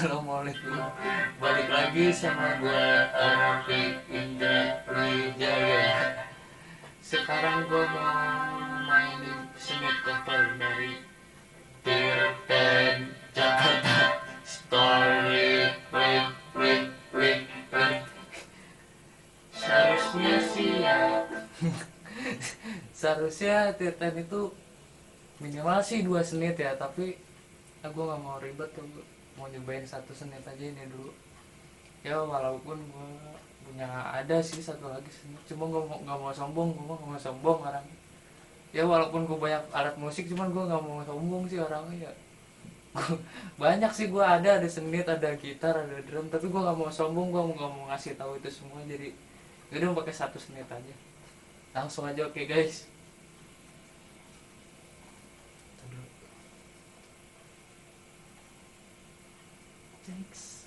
Assalamualaikum. Balik lagi sama gue Arfi Indra Wijaya. Sekarang gue mau mainin sengit cover dari Tirten Jakarta Story. Wait. Seharusnya sih ya. Seharusnya Tirten itu minimal sih 2 senit ya, tapi gue nggak mau ribet tuh, mau nyobain 1 senit aja ini dulu ya. Walaupun gue punya ada sih satu lagi senit, cuma gue nggak mau sombong, orang ya. Walaupun gue banyak alat musik, cuman gue nggak mau sombong sih orangnya ya. Banyak sih gue ada senit, ada gitar, ada drum, tapi gue nggak mau sombong, gue nggak mau ngasih tahu itu semua. Jadi udah mau pakai 1 senit aja, langsung aja. Oke guys. Thanks.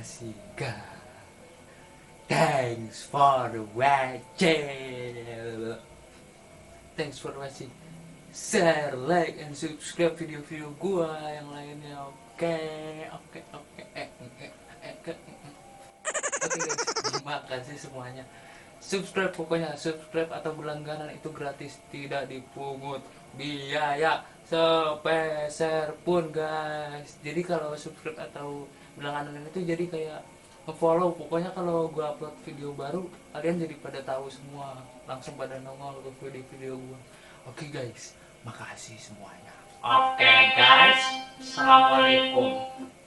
kasih guys. Thanks for watching. Thanks for watching. Share, like, and subscribe video-video gua yang lainnya. Oke guys, terima kasih semuanya. Subscribe, pokoknya subscribe atau berlangganan itu gratis, tidak dipungut biaya sepeser pun guys. Jadi kalau subscribe atau berlangganan itu jadi kayak nge-follow, pokoknya kalau gue upload video baru kalian jadi pada tahu semua, langsung pada nongol ke video-video gue. Oke guys, makasih semuanya. Oke guys, assalamualaikum.